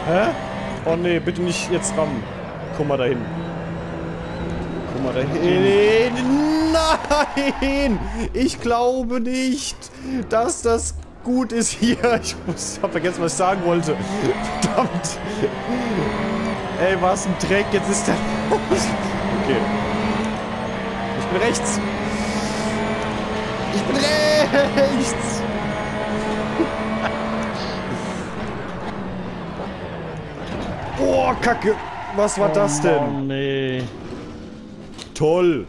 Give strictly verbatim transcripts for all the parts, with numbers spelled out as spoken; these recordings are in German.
Hä? Oh nee, bitte nicht jetzt rammen. Guck mal dahin. Guck mal dahin. Nein! Ich glaube nicht, dass das gut ist hier. Ich muss, ich hab vergessen, was ich sagen wollte. Verdammt. Ey, was ein Dreck. Jetzt ist der... Okay. Ich bin rechts. Ich bin rechts. Oh, Kacke. Was war oh, das denn? Mann, nee. Toll.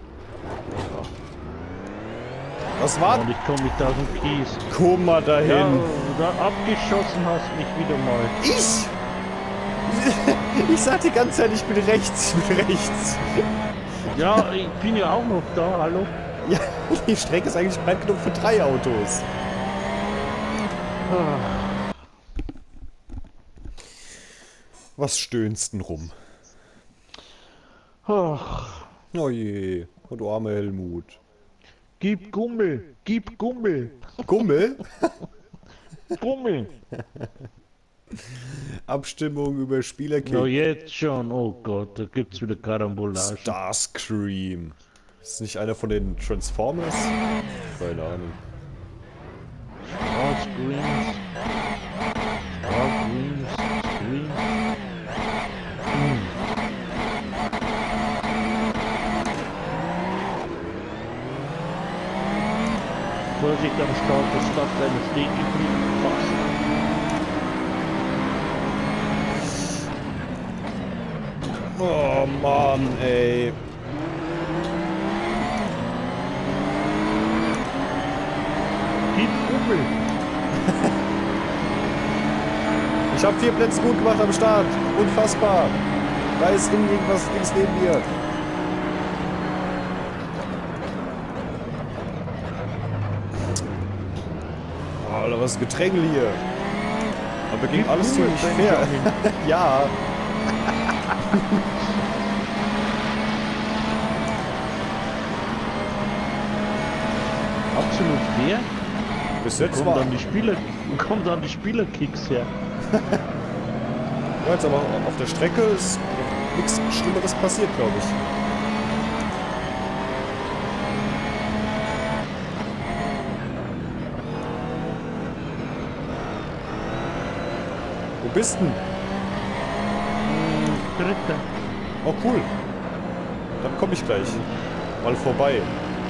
Was war? Und ich komme nicht aus dem Kies. Guck mal dahin. Ja, da abgeschossen hast mich wieder mal. Ich? Ich sag die ganze Zeit, ich bin rechts, ich bin rechts. Ja, ich bin ja auch noch da, hallo? Ja, die Strecke ist eigentlich breit genug für drei Autos. Ah. Was stöhnst denn rum? Ach. Oh je, oh du arme Helmut. Gib Gummel, gib Gummel. Gummel? Gummel. Abstimmung über Spielerkick. Na jetzt schon, oh Gott, da gibt's wieder Karambolage. Starscream. Ist das nicht einer von den Transformers? Keine Ahnung. Starscreams. Starscreams. Scream. Hm. Vorsicht am Start, das Start deines stehen geblieben. Fast. Oh Mann, ey. Gib Gummel. Ich habe vier Plätze gut gemacht am Start. Unfassbar. Da ist irgendwas links neben mir. Oh, Alter, was ist Gedrängel hier? Aber ging Gib alles Gummel, ziemlich fair. Ja. Absolut fair. Bis jetzt Kommt war... dann die Spieler, kommt dann die Spielerkicks her. Ja, jetzt aber auf der Strecke ist nichts Schlimmeres passiert, glaube ich. Wo bist denn? Dritter. Oh, cool. Dann komme ich gleich mal vorbei.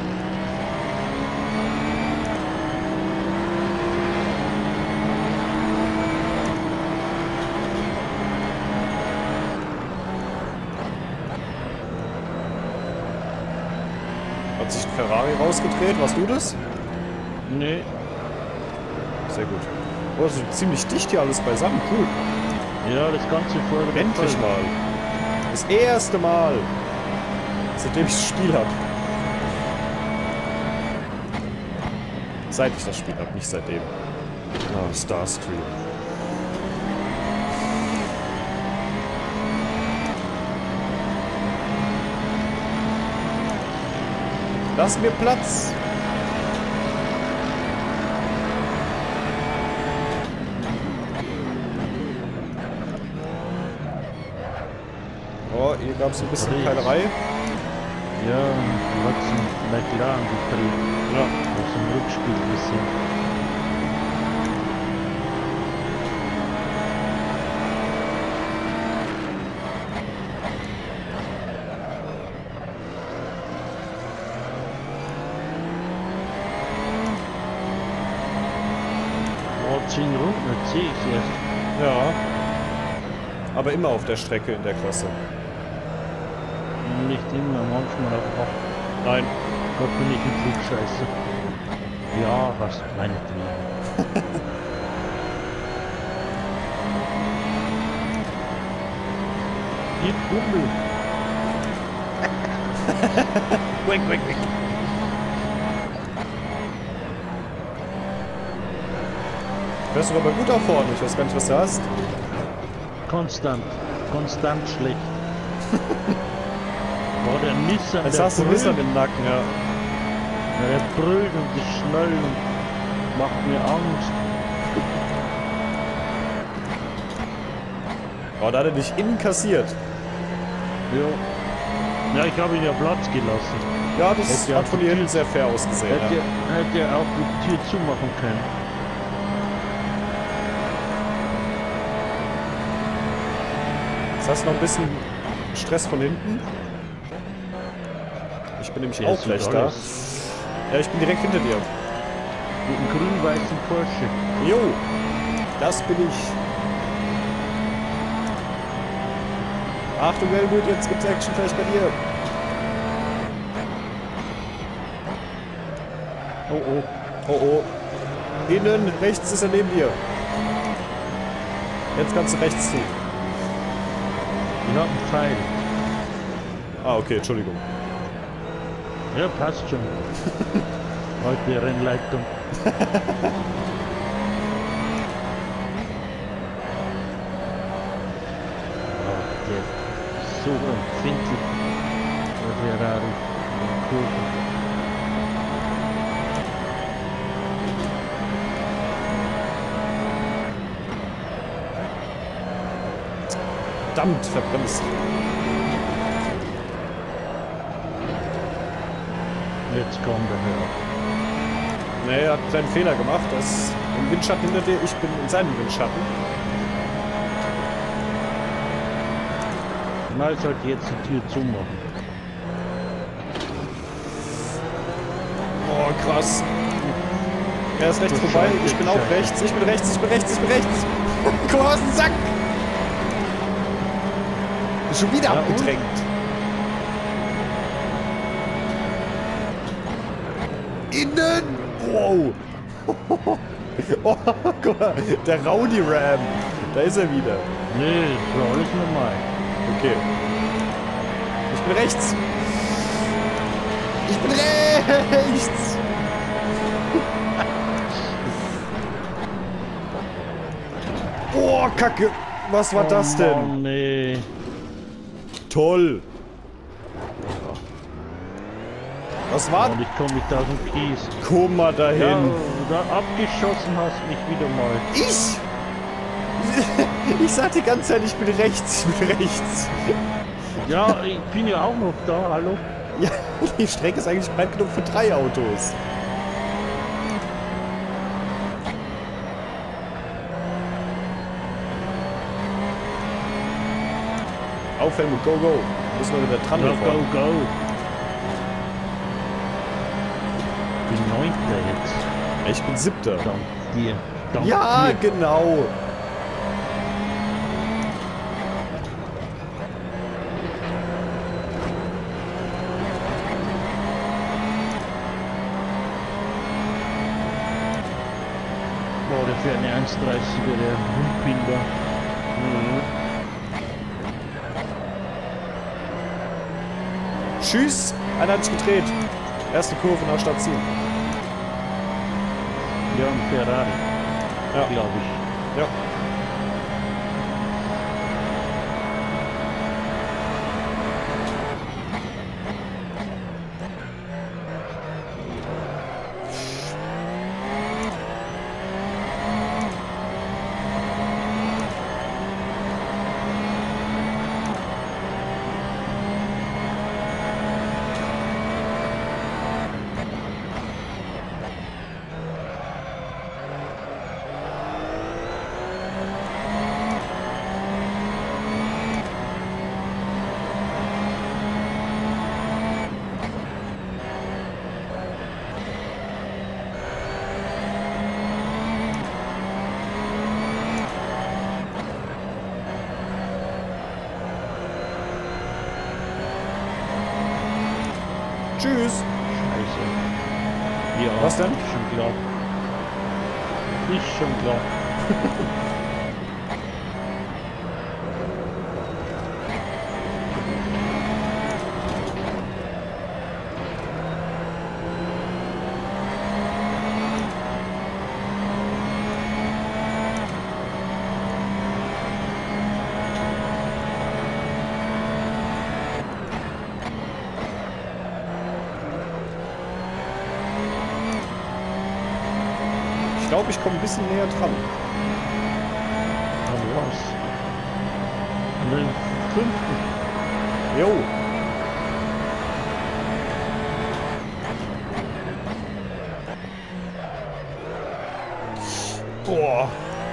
Hat sich ein Ferrari rausgedreht? Warst du das? Nee. Sehr gut. Oh, das ist ziemlich dicht hier alles beisammen. Cool. Ja, das ganze vordere Endlich Feld. mal. Das erste Mal, seitdem ich das Spiel habe. Seit ich das Spiel habe, nicht seitdem. Ah, Starscream. Lass mir Platz! Oh, hier gab es ein bisschen Paris. Keilerei. Ja, du hast einen McLaren gedreht. Ja. Aus dem Rückspiel gesehen. Oh, zehn Runden, jetzt sehe ich erst. Ja. Aber immer auf der Strecke in der Klasse. Nicht immer, manchmal auch acht. Nein. Gott, bin ich ein Flugscheiße. Ja, was meinetwegen. Gib Gummel. Weg, weg, weg. Fährst du aber gut da vorne. Ich weiß gar nicht, was du hast. Konstant. Konstant schlecht. Boah, der Nissan, Jetzt der hast du brüllt. Nissan im Nacken, ja. Ja, der brüllt und ist schnell und macht mir Angst. Oh, da hat er dich innen kassiert. Ja. Ja, ich habe ihn ja Platz gelassen. Ja, das Hätte hat ja von die hier Tür- hinten sehr fair ausgesehen. Hätte, Ja. hätte er auch die Tür zumachen können. Jetzt hast du noch ein bisschen Stress von hinten. Ich bin nämlich Der auch ist gleich so da. alles. Ja, ich bin direkt hinter dir. Mit einem grün-weißen Porsche. Jo, das bin ich. Achtung, Helmut, jetzt gibt's Action vielleicht bei dir. Oh oh. Oh oh. Innen, rechts ist er neben dir. Jetzt kannst du rechts ziehen. Ich hab einen Pfeil. Ah, okay, Entschuldigung. Ja, passt schon. Heute Rennleitung. Oh, der ist so empfindlich. Der Ferrari. Der Kurve. Verdammt, verbremst. Jetzt kommt er her. Nee, er hat einen kleinen Fehler gemacht. Er ist im Windschatten hinter dir, ich bin in seinem Windschatten. Mal sollte jetzt die Tür zumachen. Oh, krass. Er ist rechts vorbei, ich bin auch rechts, ich bin rechts, ich bin rechts, ich bin rechts. Komm aus dem Sack! Ist schon wieder Ja, abgedrängt. Innen! Wow! Oh, guck mal, der Rowdy Ram. Da ist er wieder. Nee, das war alles normal. Okay. Ich bin rechts. Ich bin rechts. Oh, Kacke. Was war Oh das denn? Mann, nee. Toll. Was war? Und ich komme nicht aus dem Kies. Komm mal dahin. Ja, da abgeschossen hast mich wieder mal. Ich? Ich sag die ganze Zeit, ich bin rechts, ich bin rechts. Ja, ich bin ja auch noch da, hallo? Ja, die Strecke ist eigentlich breit genug für drei Autos. Auf, Helmut, go, go. Müssen wir wieder dran Ja, fahren. go, go. Ich bin Neunter jetzt. Ich bin Siebter. Dank dir. Dank Ja, dir. genau. Boah, der für eine eins dreißiger, der Hundbinder. Mhm. Tschüss. Einer hat sich gedreht. Erste Kurve nach Stadt ziehen. Ja, ein Ferrari, Ja. glaube ich. Ja. Tschüss. Scheiße. Ja, Was denn? Ist schon klar. Ist schon klar. Ich glaube, ich komme ein bisschen näher dran. Aber was? fünften. Jo. Boah.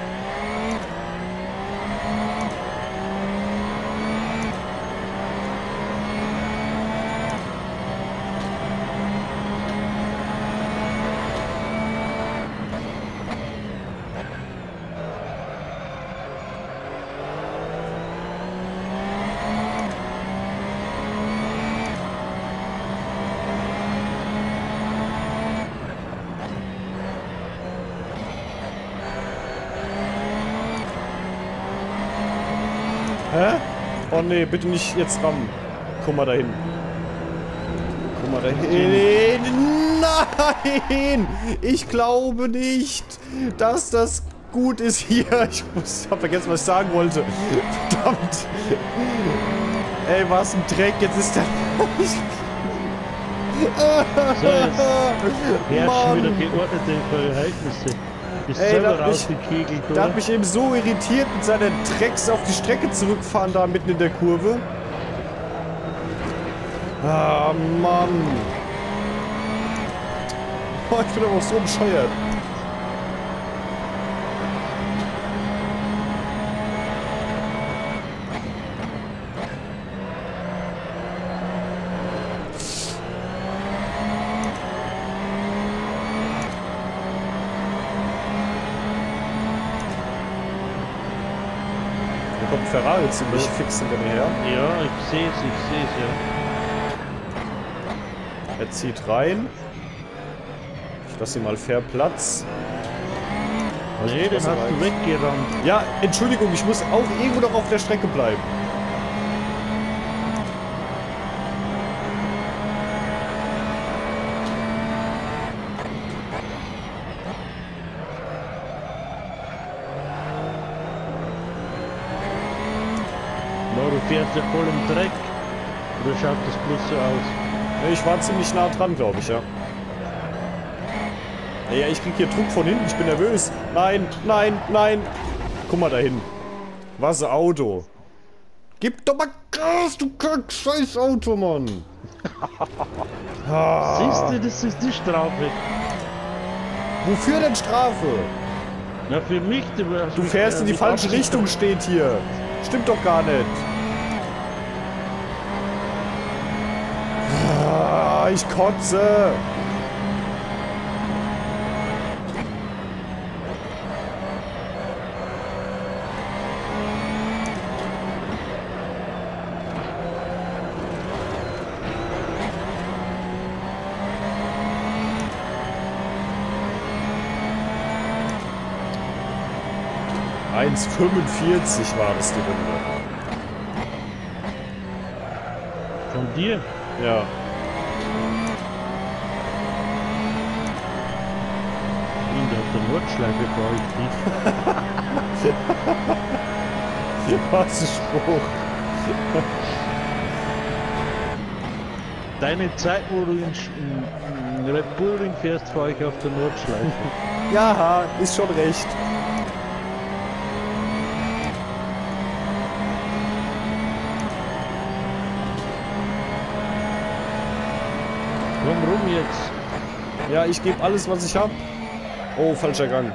Hä? Oh nee, bitte nicht jetzt rammen. Guck mal dahin. Guck mal dahin. Nein! Ich glaube nicht, dass das gut ist hier. Ich muss, hab vergessen, was ich sagen wollte. Verdammt. Ey, was ein Dreck. Jetzt ist der... So, jetzt herrschen wieder geordnete Verhältnisse. Ist Ey, selber da hat, mich, rausgekegelt, da oder? hat mich eben so irritiert mit seiner Drecks auf die Strecke zurückfahren da mitten in der Kurve. Ah, Mann. Oh, ich bin aber auch so bescheuert. Da kommt Ferrari ziemlich fix hinter mir her. Ja, ich sehe es, ich sehe es, ja. Er zieht rein. Ich lasse ihm mal fair Platz. Weiß Nee, nicht, den was hast er du reicht. weggerannt. Ja, Entschuldigung, ich muss auch irgendwo noch auf der Strecke bleiben. No, du fährst ja voll im Dreck. Oder schaut das bloß so aus? Ich war ziemlich nah dran, glaube ich, ja. Ja, ich krieg hier Druck von hinten, ich bin nervös. Nein, nein, nein. Guck mal dahin. Was ein Auto. Gib doch mal Gas, du kack scheiß Auto, Mann. Ah, Siehst du, das ist die Strafe. wofür denn Strafe? Na, für mich, du, Du fährst in die falsche Richtung, steht hier. Stimmt doch gar nicht. Ah, ich kotze. eins fünfundvierzig war das die Runde. Von dir? Ja. In der Nordschleife fahre ich nicht. Was ein Spruch. Deine Zeit, wo du in, in, in Red Bull Ring fährst, fahre ich auf der Nordschleife. Ja, ist schon recht. Komm rum jetzt. Ja, ich gebe alles, was ich habe. Oh, falscher Gang.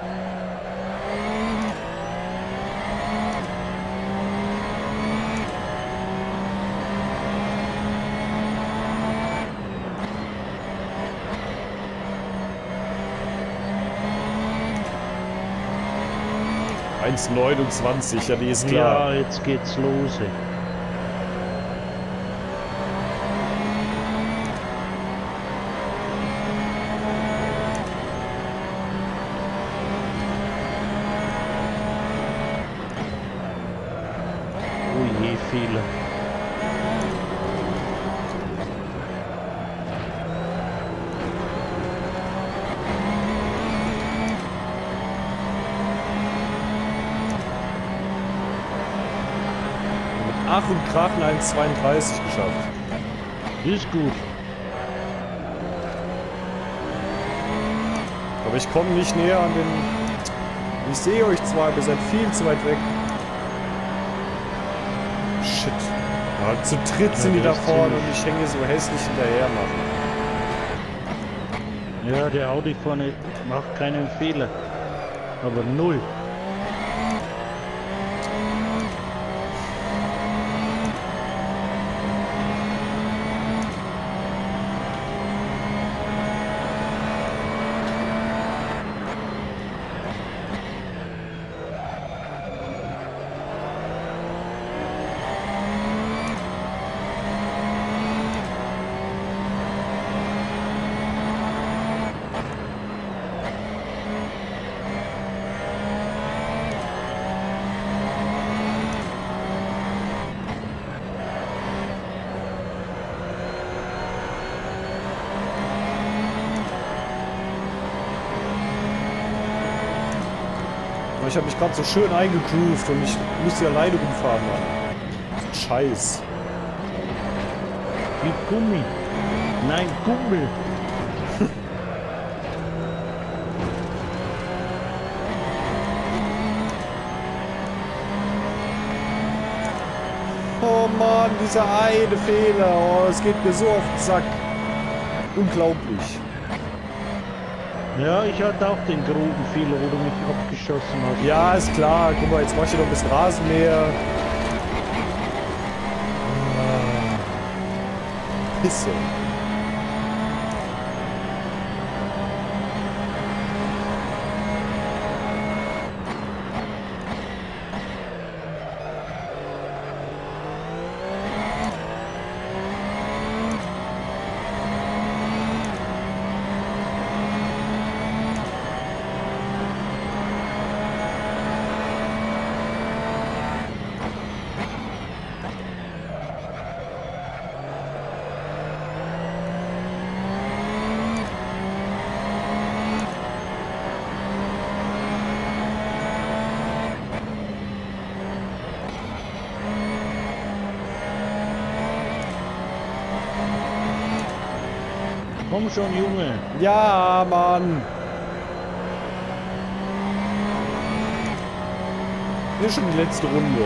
eins neunundzwanzig, ja, die ist klar. Ja, jetzt geht's los. Ey. Oh je, Fehler. Ach und Krach in eins zweiunddreißig geschafft. Ist gut. Aber ich komme nicht näher an den... Ich sehe euch zwar, aber ihr seid viel zu weit weg. shit. Ja, zu dritt sind die da vorne und ich hänge so hässlich hinterher, Mann. Ja, der Audi vorne macht keinen Fehler. Aber null. Ich habe mich gerade so schön eingegroovt und ich muss hier alleine rumfahren, Mann. Scheiß. Wie Gummi. Nein, Gummel. Oh Mann, dieser eine Fehler. Oh, es geht mir so auf den Sack. Unglaublich. Ja, ich hatte auch den groben Fehler, wo du mich abgeschossen hast. Ja, ist klar. Guck mal, jetzt mach ich hier noch ein bisschen Rasenmäher. Ah. Pisse. Komm schon, Junge. Ja, Mann. Hier ist schon die letzte Runde.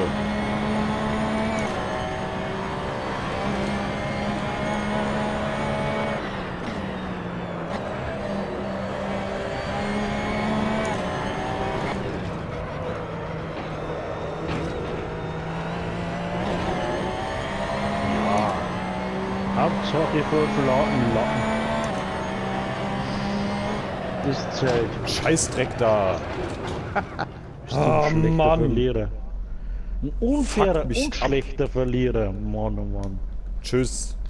Hauptsache voll verladen Lappen. Ist Zeit. Scheißdreck da. Oh, Mann. Verlierer. Ein unfairer Fuck mich und schlechter Verlierer. Mann, oh Mann. Tschüss.